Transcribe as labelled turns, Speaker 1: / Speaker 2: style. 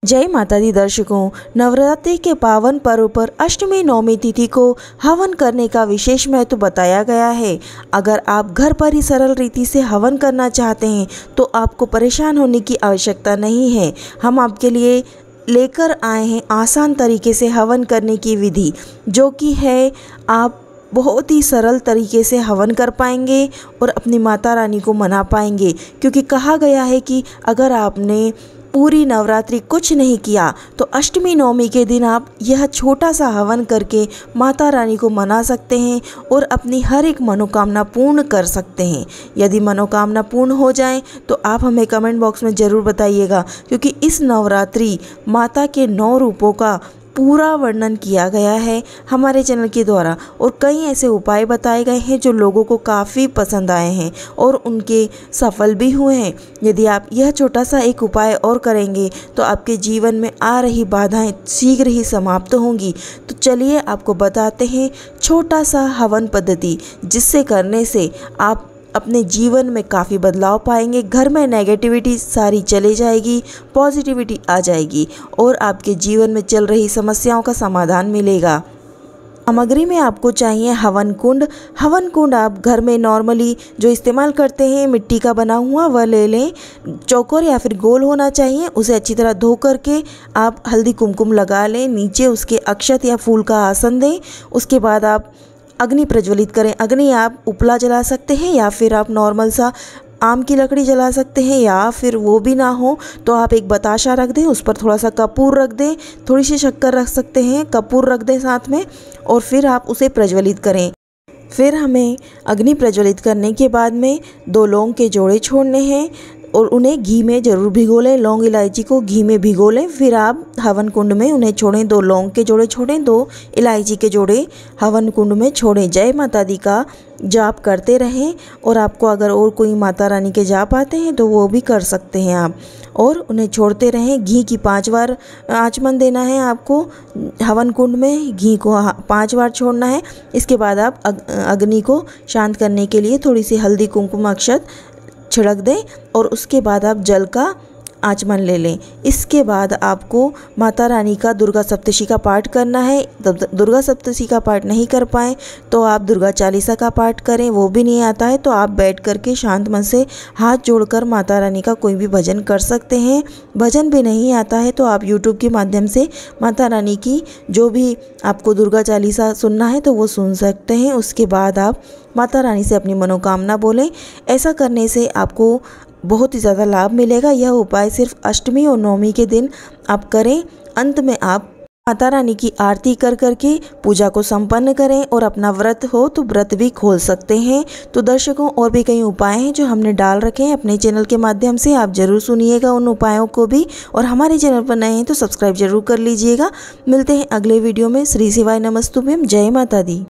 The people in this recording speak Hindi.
Speaker 1: जय माता दी दर्शकों, नवरात्रि के पावन पर्व पर अष्टमी नवमी तिथि को हवन करने का विशेष महत्व बताया गया है। अगर आप घर पर ही सरल रीति से हवन करना चाहते हैं तो आपको परेशान होने की आवश्यकता नहीं है। हम आपके लिए लेकर आए हैं आसान तरीके से हवन करने की विधि, जो कि है आप बहुत ही सरल तरीके से हवन कर पाएंगे और अपनी माता रानी को मना पाएंगे। क्योंकि कहा गया है कि अगर आपने पूरी नवरात्रि कुछ नहीं किया तो अष्टमी नवमी के दिन आप यह छोटा सा हवन करके माता रानी को मना सकते हैं और अपनी हर एक मनोकामना पूर्ण कर सकते हैं। यदि मनोकामना पूर्ण हो जाए तो आप हमें कमेंट बॉक्स में ज़रूर बताइएगा, क्योंकि इस नवरात्रि माता के 9 रूपों का पूरा वर्णन किया गया है हमारे चैनल के द्वारा और कई ऐसे उपाय बताए गए हैं जो लोगों को काफ़ी पसंद आए हैं और उनके सफल भी हुए हैं। यदि आप यह छोटा सा एक उपाय और करेंगे तो आपके जीवन में आ रही बाधाएं शीघ्र ही समाप्त होंगी। तो चलिए आपको बताते हैं छोटा सा हवन पद्धति, जिससे करने से आप अपने जीवन में काफ़ी बदलाव पाएंगे। घर में नेगेटिविटी सारी चले जाएगी, पॉजिटिविटी आ जाएगी और आपके जीवन में चल रही समस्याओं का समाधान मिलेगा। सामग्री में आपको चाहिए हवन कुंड। हवन कुंड आप घर में नॉर्मली जो इस्तेमाल करते हैं मिट्टी का बना हुआ वह ले लें। चौकोर या फिर गोल होना चाहिए। उसे अच्छी तरह धो करके आप हल्दी कुमकुम लगा लें। नीचे उसके अक्षत या फूल का आसन दें। उसके बाद आप अग्नि प्रज्वलित करें। अग्नि आप उपला जला सकते हैं या फिर आप नॉर्मल सा आम की लकड़ी जला सकते हैं, या फिर वो भी ना हो तो आप एक बताशा रख दें, उस पर थोड़ा सा कपूर रख दें, थोड़ी सी शक्कर रख सकते हैं, कपूर रख दें साथ में और फिर आप उसे प्रज्वलित करें। फिर हमें अग्नि प्रज्वलित करने के बाद में 2 लौंग के जोड़े छोड़ने हैं और उन्हें घी में ज़रूर भिगो लें। लौंग इलायची को घी में भिगो लें। फिर आप हवन कुंड में उन्हें छोड़ें। 2 लौंग के जोड़े छोड़ें, 2 इलायची के जोड़े हवन कुंड में छोड़ें। जय माता दी का जाप करते रहें और आपको अगर और कोई माता रानी के जाप आते हैं तो वो भी कर सकते हैं आप, और उन्हें छोड़ते रहें। घी की 5 बार आचमन देना है आपको। हवन कुंड में घी को 5 बार छोड़ना है। इसके बाद आप अग्नि को शांत करने के लिए थोड़ी सी हल्दी कुमकुम अक्षत छिड़क दें और उसके बाद आप जल का आचमन ले लें। इसके बाद आपको माता रानी का दुर्गा सप्तशती का पाठ करना है। दुर्गा सप्तशती का पाठ नहीं कर पाएँ तो आप दुर्गा चालीसा का पाठ करें। वो भी नहीं आता है तो आप बैठ करके शांत मन से हाथ जोड़कर माता रानी का कोई भी भजन कर सकते हैं। भजन भी नहीं आता है तो आप यूट्यूब के माध्यम से माता रानी की जो भी आपको दुर्गा चालीसा सुनना है तो वो सुन सकते हैं। उसके बाद आप माता रानी से अपनी मनोकामना बोलें। ऐसा करने से आपको बहुत ही ज़्यादा लाभ मिलेगा। यह उपाय सिर्फ अष्टमी और नवमी के दिन आप करें। अंत में आप माता रानी की आरती कर करके पूजा को संपन्न करें और अपना व्रत हो तो व्रत भी खोल सकते हैं। तो दर्शकों, और भी कई उपाय हैं जो हमने डाल रखे हैं अपने चैनल के माध्यम से, आप ज़रूर सुनिएगा उन उपायों को भी। और हमारे चैनल पर नए हैं तो सब्सक्राइब जरूर कर लीजिएगा। मिलते हैं अगले वीडियो में। श्री शिवाय नमस्तुभ्यम। जय माता दी।